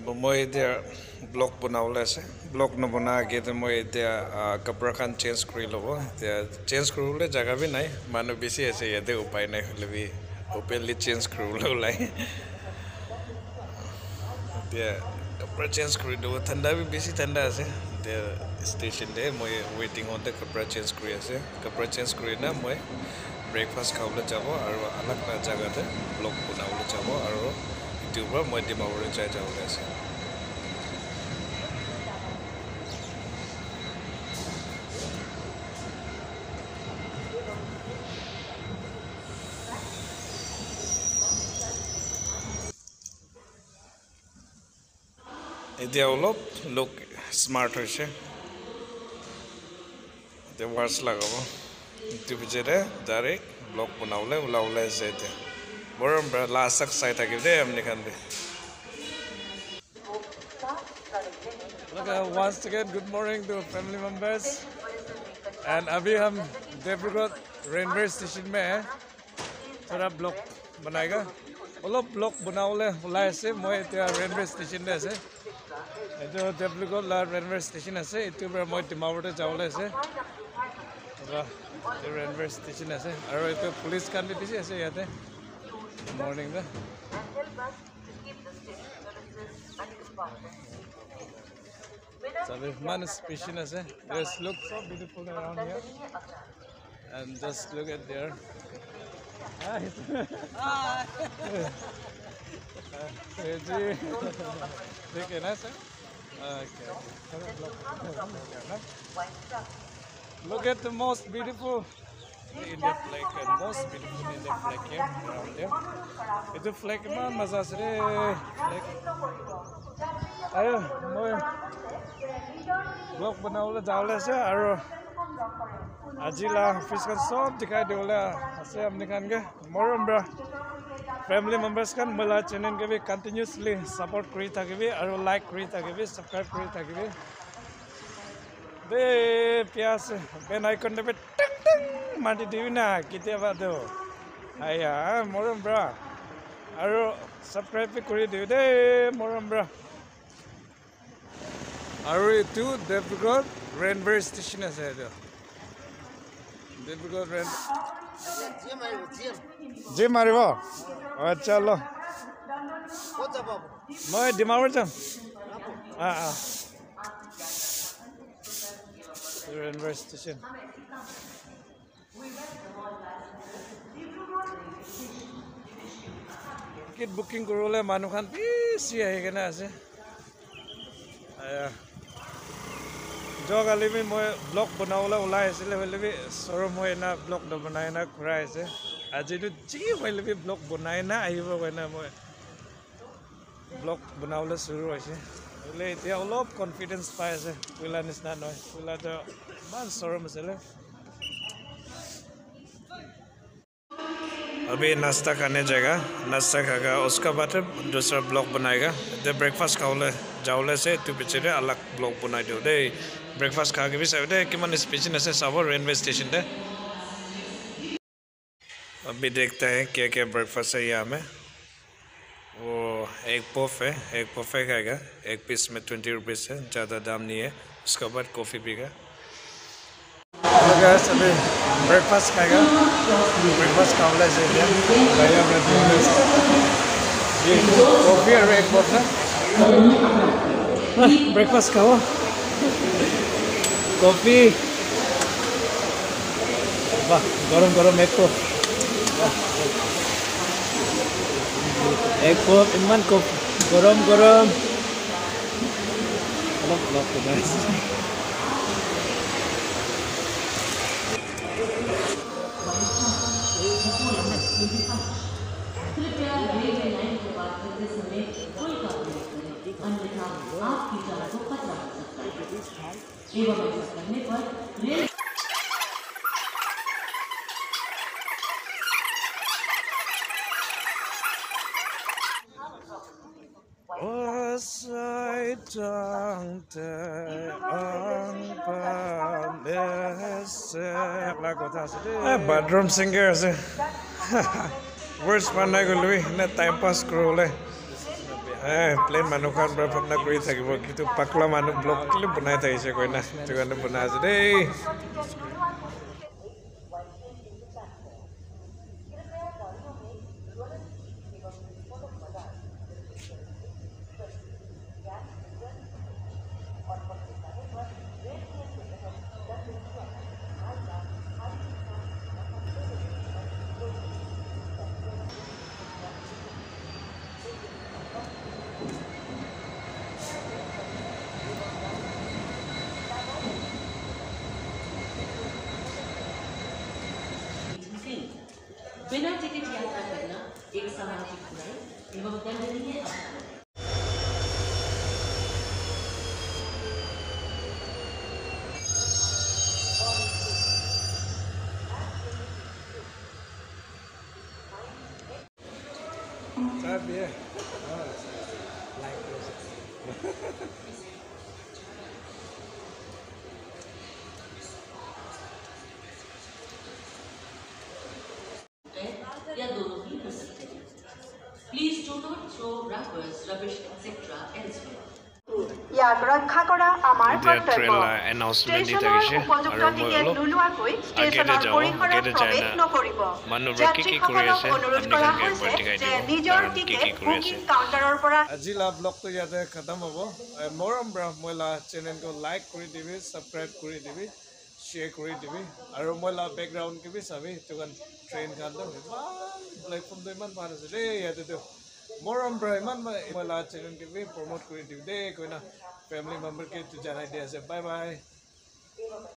মই এতিয়া ব্লগ বনাবলৈ আছে ব্লগ নবনা আগতে মই এতিয়া কাপোৰখন চেঞ্জ কৰি ল'ব এতিয়া চেঞ্জ কৰিবলৈ জেগা বি নাই মানুহ বেছি আছে ইয়াতে উপায় নাই হ'লে বি অপেনলি চেঞ্জ কৰিবলৈ ওলাই এতিয়া কাপোৰ চেঞ্জ কৰি দিব ঠাণ্ডা বি বেছি ঠাণ্ডা আছে এতিয়া ষ্টেচনতে মই ৱেইটিং হওঁতে কাপোৰ চেঞ্জ কৰি আছে কাপোৰ চেঞ্জ কৰি না মই ব্ৰেকফাষ্ট খাবলৈ যাব আৰু আলাগ জেগাতে ব্লগ বনাবলৈ যাব আৰু ইউটিউবৰ মই ডিমাপুৰলৈ যাবলৈ আছে এতিয়া অলপ লোক স্মাৰ্ট হৈছে এতিয়া ৱাৰ্ছ লগাব ইটো পিছতে ডাইৰেক্ট ব্লগ বনাবলৈ ওলাই আছে এতিয়া বৰ লাষ্টক চাই থাকিব দেই আপুনি খান Once again, good morning to family members. And अभी हम Dribrugran रेलवे स्टेशन में हैं थोड़ा ब्लॉग बनाएगा অলপ ব্লগ বনাবলৈ ওলাই আছে মই এতিয়া ৰেলৱে ষ্টেচনতে আছে এইটো Dribrugran ৰেলৱে ষ্টেচন আছে এইটোৰ পৰা মই ডিমাপুৰতে যাবলৈ আছে ৰেলৱে ষ্টেচন আছে আৰু এইটো পুলিচ কান বি বেছি আছে ইয়াতে মৰ্নিং দা So man station আছে there's look so beautiful around here and just look at there okay nice okay look at the most beautiful Indian flag and most beautiful Indian flag here around there it's a flag man maza ase flag ayo moi blog बनाउले जावले আছে আৰু আজিলা office kan সব दिखाई देवले আছে আপনি খান के মৰম ব্ৰা ফ্যামিলি মেম্বার্স kan মলা চ্যানেল के भी कंटिन्यूअसली सपोर्ट কৰি থাকিবি আৰু লাইক কৰি থাকিবি সাবস্ক্রাইব কৰি থাকিবি দে পিয়াস বেল আইকন দে টিং টিং মাটি দিবি না কেতিয়াবা দেও আয়া মৰম ব্ৰা আৰু সাবস্ক্রাইব কৰি দিবি দে মৰম ব্ৰা আৰু এইটো Dribrugran ৰেলৱে ষ্টেচন আছে এইটো Dribrugran ৰেল জি মাৰিব আচ্ছা ল মই ডিমাপুৰ যাম ৰেলৱে ষ্টেচন টিকেট বুকিং কৰিবলৈ মানুহখন বেছি আহি কেনে আছে যোৱাকালি মই ব্লগ বনাবলৈ ওলাই আছিলে হ'লে সৰম হৈ না ব্লগ নবনাই না ঘূৰাই আছে আজিতো যি হ'লে ব্লগ বনাই না আহিব কইনা মই ব্লগ বনাবলৈ চুৰু হৈছে হ'লে এতিয়া অলপ কনফিডেন্স পাই আছে পইলা নিচিনা নহয় পইলাটো ইমান সৰম আছিলে अभी नाश्ता खाने जाएगा नाश्ता खाएगा उसका बाद दूसरा ब्लॉग बनाएगा जब ब्रेकफास्ट खाओले जाओले से तो पीछे अलग ब्लॉग बनाई दो दे ब्रेकफास्ट खा के भी सब दे कि मन स्टेशन से सब रेलवे स्टेशन दे अभी देखते हैं क्या क्या ब्रेकफास्ट है यहाँ में वो एक पफ है खाएगा एक पीस में 20 रुपीज़ है ज़्यादा दाम नहीं है उसके बाद कॉफ़ी पीगा guys अभी ब्रेकफास्ट खाएगा ब्रेकफास्ट खाओले से ये कॉफ़ी और एक पफ है ब्रेकफास्ट खाओ कॉफ़ी वाह गरम गरम एक पफ एक पफ इमान कॉफ़ी गरम गरम अलग guys कृपया रेलवे लाइन को बात करते समय कोई बात नहीं करें अन्यथा आपकी जान को खतरा हो सकता है एवं ऐसा करने पर rail bathroom singer ase words panai gului na time pass korole প্লেন মানুহখন ভাৱনা কৰি থাকিব কিন্তু পাকলা মানুহ ব্লক ক্লিপ বনাই থাকিছে কই না সেইটো কাৰণে বনাই আছে দেই बिना टिकट यात्रा करना एक सामाजिक बुराई एवं दंडनीय अपराध है। या दोनों ही हो सकते हैं। Please do not throw wrappers, rubbish, etc. elsewhere. ইয়াক ৰক্ষা কৰা আমাৰ কৰ্তব্য ষ্টেচনৰ উপযুক্ত টিকেট নোলোৱাকৈ ষ্টেচনৰ পৰিসৰত প্ৰৱেশ নকৰিব যাত্ৰীসকলক অনুৰোধ কৰা হৈছে যে নিজৰ টিকেট বুকিং কাউণ্টাৰৰ পৰা আজি লা ব্লগটো ইয়াতে খতম হ'ব মৰম ব্ৰহ্মলা চেনেলটো লাইক কৰি দিবি সাবস্ক্ৰাইব কৰি দিবি শ্বেয়াৰ কৰি দিবি আৰু মইলা বেকগ্ৰাউণ্ড কিবি চাবি তুকান ট্ৰেইন খানটো প্লেটফৰ্মটো ইমান ভাল আছে দেই ইয়াতেতো মৰম ব্ৰ ইমান মইলা চেনেল কিবি প্ৰমোট কৰি দিবি দেই কইনা ফ্যামিলি মেম্বাৰ কে জানাই দিয়া আছে বাই বাই